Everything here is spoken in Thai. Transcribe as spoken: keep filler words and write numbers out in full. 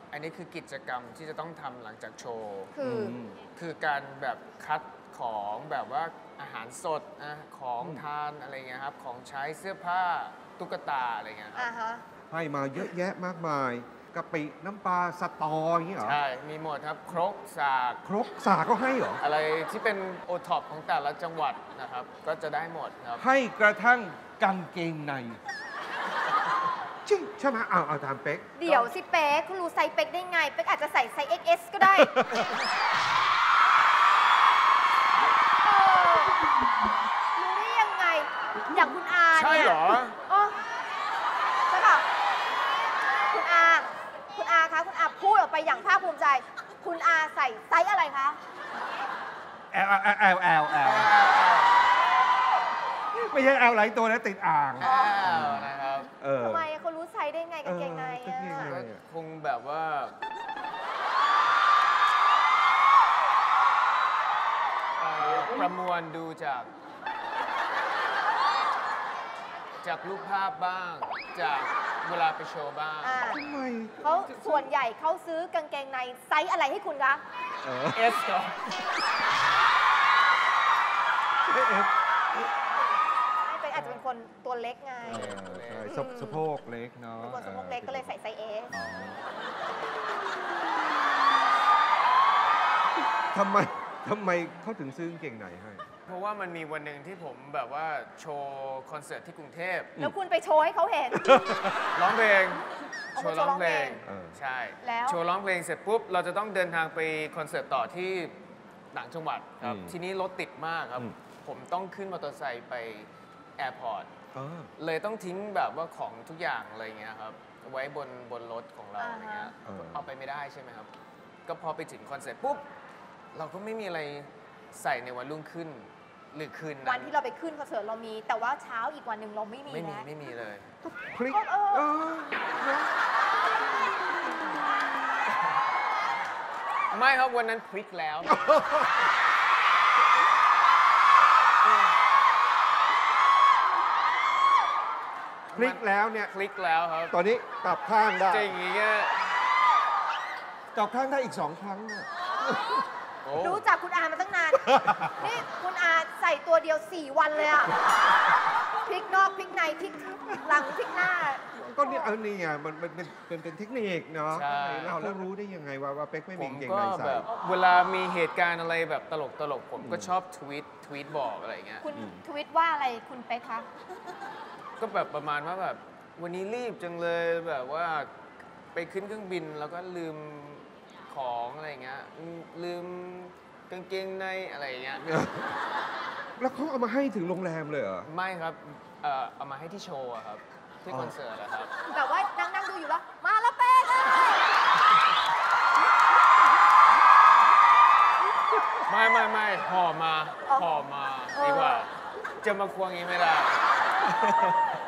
อันนี้คือกิจกรรมที่จะต้องทำหลังจากโชว์คือคือการแบบคัดของแบบว่าอาหารสดนะของทานอะไรเงี้ยครับของใช้เสื้อผ้าตุ๊กตาอะไรเงี้ยครับอ่าฮะให้มาเยอะแยะมากมายกะปิน้ำปลาสตออย่างนี้เหรอใช่ มีหมดครับครกสากครกสากก็ให้เหรออะไรที่เป็นโอท็อปของแต่ละจังหวัดนะครับ ก็จะได้หมดครับให้กระทั่งกางเกงในจริงใช่ไหมเอาเอาถามเป๊กเดี๋ยวสิเป๊กคุณรู้ไซส์เป๊กได้ไง เป๊กอาจจะใส่ไซส์ เอ็กซ์ เอส ก็ได้เออรู้ได้ยังไง อย่างคุณอาเนี่ยใช่เหรอเออใช่ป่ะคุณอา คุณอาคะ คุณอาพูดออกไปอย่างภาคภูมิใจ คุณอาใส่ไซส์อะไรคะแอลแอลแอลแอลแอลไม่ใช่แอลหลายตัวนะติดอ่างอ้าวนะครับเออทำไมเขารู้ไซส์ได้ไงกางเกงในเออกางเกงในอะก็คงแบบว่าเอ่อประมวลดูจาก จากรูปภาพบ้าง จากเวลาไปโชว์บ้างอ่าทำไมเขาส่วนใหญ่เขาซื้อกางเกงในไซส์อะไรให้คุณคะเออเอสเหรอไม่เป็นอาจจะเป็นคนตัวเล็กไงเออใช่สะสะโพกเล็กเนาะเป็นคนสะโพกเล็กก็เลยใส่ไซส์เอสอ๋อทำไมทำไมเขาถึงซื้อกางเกงในให้เพราะว่ามันมีวันหนึ่งที่ผมแบบว่าโชว์คอนเสิร์ตที่กรุงเทพแล้วคุณไปโชว์ให้เขาเห็นร้องเพลงเอาโชมาว์โชว์ร้องเพลงร้องเพลงเออใช่แล้วโชว์ร้องเพลงเสร็จปุ๊บ เราจะต้องเดินทางไปคอนเสิร์ตต่อที่ต่างจังหวัดครับอืมทีนี้รถติดมากครับอืมผมต้องขึ้นมอเตอร์ไซค์ไปแอร์พอร์ตอ๋อเลยต้องทิ้งแบบว่าของทุกอย่างอะไรเงี้ยครับ ไว้บนบนรถของเราอะไรเงี้ยอ่าฮะเอาไปไม่ได้ใช่ไหมครับ ก็พอไปถึงคอนเสิร์ตปุ๊บ เราก็ไม่มีอะไรใส่ในวันรุ่งขึ้น หรือคืนวันั้น นที่เราไปขึ้นคอนเสิร์ตเรามี แต่ว่าเช้าอีกวันหนึ่งเราไม่มีไม่มีแล้วไม่มีเลยพลิกเออเออนะไม่ครับวันนั้นพลิกแล้วพลิกแล้วเนี่ยพลิกแล้วครับตอนนี้กลับข้างได้จะอย่างงี้ก็กลับข้างได้อีกสองครั้งอะโอ้รู้จักคุณอามาตั้งนาน นี่คุณอาใส่ตัวเดียวสี่วันเลยอะพลิกนอกพลิกในพลิกหลังพลิกหน้าก็เนี่ยเอานี่ไงมันมันเป็นเป็นเป็นเทคนิคเนาะใช่แล้วเขารู้ได้ยังไงว่าว่าเป๊กไม่ผมีมกางเกงก็ในใส่แบบเวลามีเหตุการณ์อะไรแบบตลกตลกๆผมก็อืมชอบทวีตทวีตบอกอะไรเงี้ยคุณอืมทวิตว่าอะไรคุณเป๊กคะก็แบบประมาณว่าแบบวันนี้รีบจังเลยแบบว่าไปขึ้นเครื่องบินแล้วก็ลืมของอะไรเงี้ยอืมลืมกางเกงในอะไรเงี้ยแล้วเขาเอามาให้ถึงโรงแรมเลยเหรอไม่ครับเอ่อเอามาให้ที่โชว์อะครับ ที่อ๋อคอนเสิร์ตอะครับแบบว่านั่งนั่งดูอยู่แล้ว มาแล้วเป๊กไม่ไม่ไม่ห่อมาห่อมาดีกว่า จะมาควงอย่างนี้ไม่ได้